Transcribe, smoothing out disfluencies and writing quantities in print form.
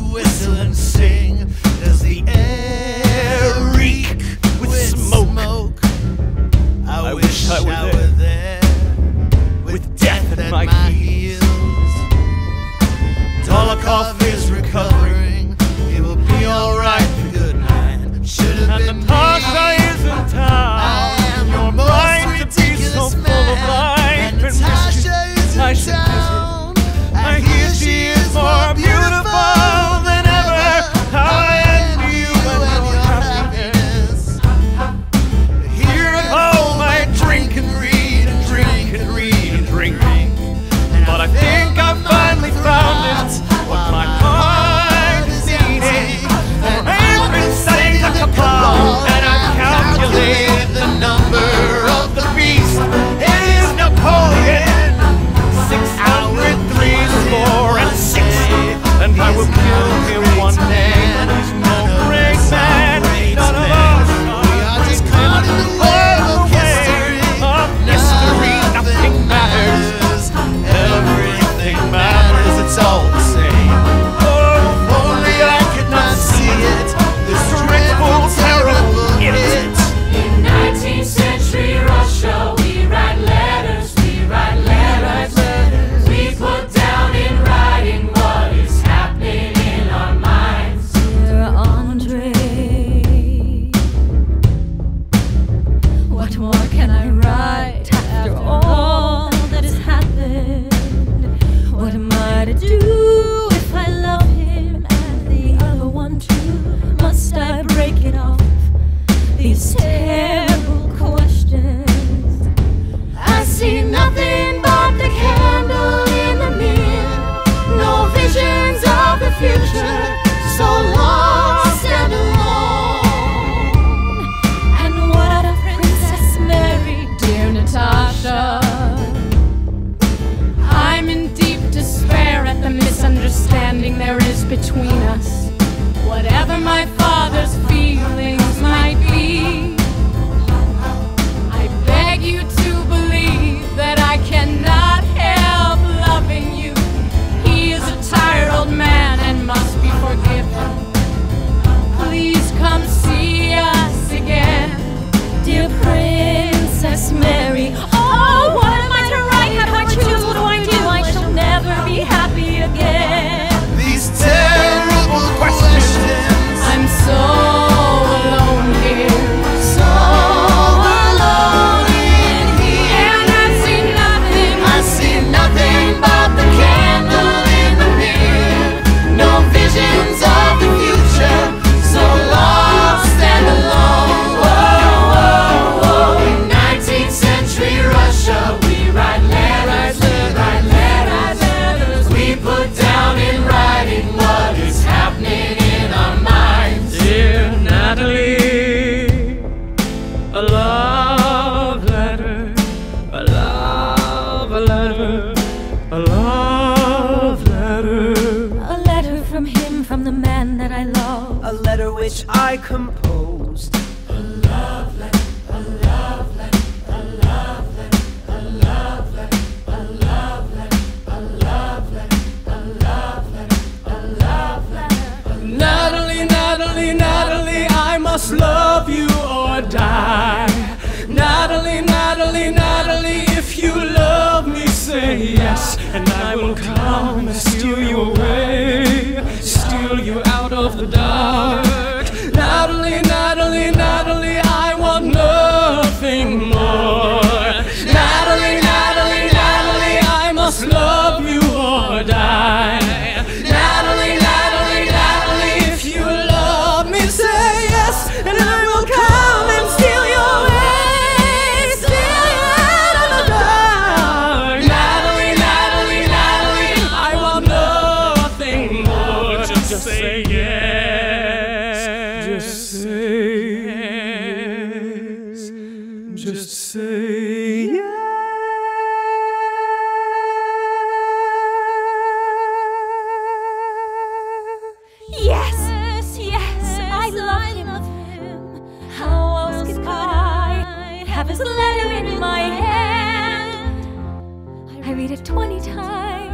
whistle and sing. Does the air reek with smoke? I wish I were there, with death at my heels. Dolokhov is recovering, he will be alright, good man. Should have been Natasha is in town. I am your most ridiculous man, and Natasha is in town. I hear she is more beautiful than ever. How I envy you and your happiness. Here at home I drink and read and drink and read and drink. But I think I've finally found it, what my heart is needing. I've been studying the Kabbalah, and I've calculated the number of the beast. It is Napoleon. 6 out with 3 is 4 and 6, and I will kill him one day. He's no great man, none of us. We are just caught in the web of history. Nothing matters. Everything matters. It's all the same. Oh, if only I could not see it. This dreadful, terrible idiot. In 19th century Russia, we write letters, we write letters. We put down in writing what is happening in our minds. Dear Andre, what more can I write after all that has happened? What am I to do if I love him and the other one too? Must I break it off? These terrible questions. I see nothing but the candle in the mirror. No visions of the future. So lost and alone. And what of Princess Mary, dear Natasha? I'm in deep despair at the misunderstanding there is between us. Whatever my father's feelings might be, I beg you to believe that I cannot help loving you. He is a tired old man and must be forgiven. Please come see us again, dear Princess Mary. Oh, what am I to write? How do I choose? What do I do? I shall never be happy again. These terrible questions. I'm so alone here, so alone in here. and I see nothing. I see nothing but the candle in the mirror. No visions of the future. So lost and alone. Whoa, whoa, whoa. In 19th century Russia, we write letters, we write letters. We put down in writing what is happening in our minds. Dear Natalie, a love letter, a love letter, a love letter. A letter from him, from the man that I love. A letter which I composed. Natalie, Natalie, Natalie, I must love you or die. Natalie, Natalie, Natalie, if you love me, say yes, and I will come and steal you away, steal you out of the dark. Natalie, Natalie, Natalie, I want nothing more. Natalie, Natalie, Natalie, I must love you or die. Natalie, Natalie, Natalie, if you love me, say yes, and I will come and steal you away, steal you out of the dark. Natalie, Natalie, Natalie, I want nothing more. Just say yes. Just say yes. Just say yes. Yes, yes, I love him. How else could I have his letter in my hand? I read it 20 times.